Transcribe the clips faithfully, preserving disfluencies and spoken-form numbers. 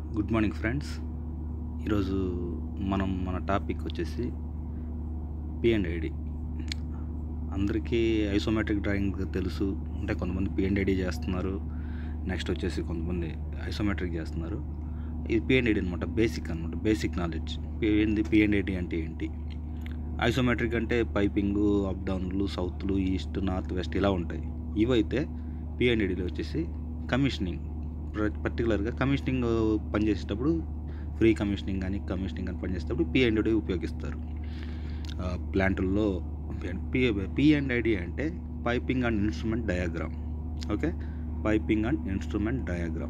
Good morning friends. ఈరోజు మనం మన టాపిక్ వచ్చేసి పి అండ్ ఐడి. అందరికీ ఐసోమెట్రిక్ డ్రాయింగ్ తెలుసు, అంటే కొంతమంది పి అండ్ ఐడి చేస్తున్నారు, నెక్స్ట్ వచ్చేసి కొంతమంది ఐసోమెట్రిక్ చేస్తున్నారు. ఇది పి అండ్ ఐడి అనమాట, బేసిక్ అనమాట, బేసిక్ నాలెడ్జ్. ఏంది పి అండ్ ఐడి అంటే ఏంటి? ఐసోమెట్రిక్ అంటే పైపింగు, అప్ డౌన్లు, సౌత్లు, ఈస్ట్, నార్త్, వెస్ట్ ఇలా ఉంటాయి. ఇవైతే పి అండ్ ఐడిలో వచ్చేసి కమిషనింగ్, పర్టికులర్గా కమిషనింగ్ పనిచేసేటప్పుడు, ఫ్రీ కమిషనింగ్ కానీ కమిషనింగ్ కానీ పనిచేసేటప్పుడు పి అండ్ ఐడి ఉపయోగిస్తారు. ప్లాంటుల్లో పి పి అండ్ ఐడి అంటే piping and instrument diagram. Okay, piping and instrument diagram.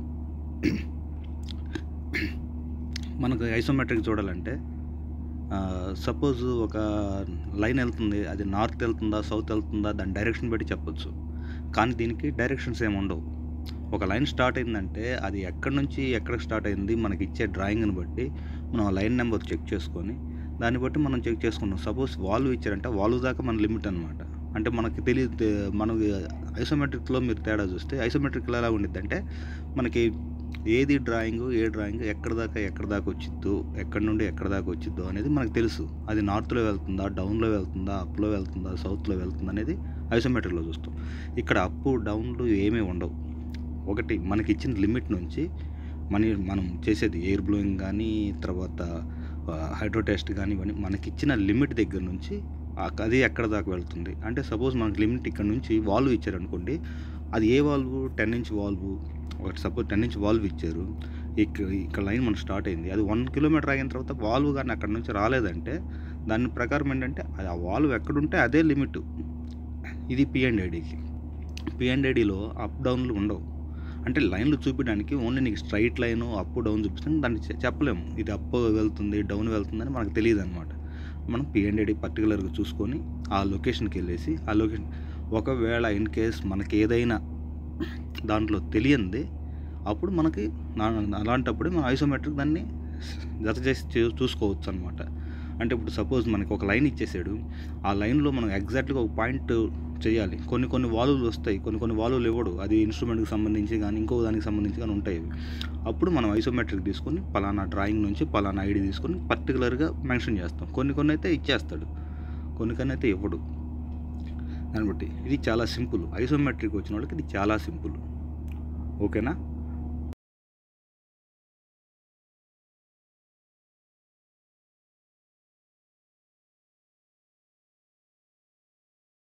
మనకు ఐసోమెట్రిక్ చూడాలంటే సపోజ్ ఒక లైన్ వెళ్తుంది, అది నార్త్ వెళ్తుందా సౌత్ వెళ్తుందా దాని డైరెక్షన్ బట్టి చెప్పొచ్చు. కానీ దీనికి డైరెక్షన్స్ ఏమి ఉండవు. ఒక లైన్ స్టార్ట్ అయిందంటే అది ఎక్కడి నుంచి ఎక్కడికి స్టార్ట్ అయింది మనకి ఇచ్చే డ్రాయింగ్ని బట్టి మనం ఆ లైన్ నెంబర్ చెక్ చేసుకొని దాన్ని బట్టి మనం చెక్ చేసుకుంటాం. సపోజ్ వాల్వ్ ఇచ్చారంటే వాల్వ్ దాకా మన లిమిట్ అనమాట. అంటే మనకి తెలియదు, మనకి ఐసోమెట్రిక్లో మీరు తేడా చూస్తే ఐసోమెట్రిక్లో ఎలా ఉండిద్ది అంటే మనకి ఏది డ్రాయింగ్ ఏ డ్రాయింగ్ ఎక్కడ దాకా ఎక్కడ దాకా వచ్చిద్దో, ఎక్కడి నుండి ఎక్కడ దాకా వచ్చిద్దో అనేది మనకు తెలుసు. అది నార్త్లో వెళ్తుందా, డౌన్లో వెళ్తుందా, అప్లో వెళ్తుందా, సౌత్లో వెళ్తుందా అనేది ఐసోమెట్రిక్లో చూస్తాం. ఇక్కడ అప్పు డౌన్లు ఏమీ ఉండవు. ఒకటి మనకి ఇచ్చిన లిమిట్ నుంచి మన మనం చేసేది ఎయిర్ బ్లోయింగ్ కానీ తర్వాత హైడ్రో టెస్ట్ కానీ ఇవన్నీ మనకి ఇచ్చిన లిమిట్ దగ్గర నుంచి అది ఎక్కడ దాకా వెళ్తుంది. అంటే సపోజ్ మనకి లిమిట్ ఇక్కడ నుంచి వాల్వ్ ఇచ్చారనుకోండి, అది ఏ వాల్వ్, టెన్ ఇంచ్ వాల్వ్. ఒకటి సపోజ్ టెన్ ఇంచ్ వాల్వ్ ఇచ్చారు, ఇక్కడ ఇక్కడ లైన్ మనకు స్టార్ట్ అయింది, అది వన్ కిలోమీటర్ అయిన తర్వాత వాల్వ్ కానీ అక్కడ నుంచి రాలేదంటే దాని ప్రకారం ఏంటంటే అది ఆ వాల్వ్ ఎక్కడుంటే అదే లిమిట్. ఇది పి అండ్ ఐడికి. పి అండ్ ఐడిలో అప్ డౌన్లు ఉండవు. అంటే లైన్లు చూపించడానికి ఓన్లీ నీకు స్ట్రైట్ లైన్ అప్ డౌన్ చూపిస్తాను, దాన్ని చెప్పలేము ఇది అప్ వెళ్తుంది డౌన్ వెళ్తుందని మనకు తెలియదు అనమాట. మనం పి అండ్ ఐడి పర్టికులర్గా చూసుకొని ఆ లొకేషన్కి వెళ్ళేసి ఆ లొకేషన్ ఒకవేళ ఇన్ కేస్ మనకి ఏదైనా దాంట్లో తెలియంది అప్పుడు మనకి అలాంటప్పుడు మనం ఐసోమెట్రిక్ దాన్ని జత చేసి చూసుకోవచ్చు అనమాట. అంటే ఇప్పుడు సపోజ్ మనకి ఒక లైన్ ఇచ్చేసాడు, ఆ లైన్లో మనం ఎగ్జాక్ట్గా ఒక పాయింట్ చేయాలి. కొన్ని కొన్ని వాల్వులు వస్తాయి, కొన్ని కొన్ని వాల్వులు ఇవ్వడు, అది ఇన్స్ట్రుమెంట్కి సంబంధించి కానీ ఇంకో దానికి సంబంధించి కానీ ఉంటాయి. అప్పుడు మనం ఐసోమెట్రిక్ తీసుకొని పలానా డ్రాయింగ్ నుంచి పలానా ఐడి తీసుకొని పర్టికులర్గా మెన్షన్ చేస్తాం. కొన్ని కొన్ని అయితే ఇచ్చేస్తాడు, కొన్ని కొన్ని అయితే ఇవ్వడు. దాన్ని బట్టి ఇది చాలా సింపుల్. ఐసోమెట్రిక్ వచ్చిన వాళ్ళకి ఇది చాలా సింపుల్. ఓకేనా?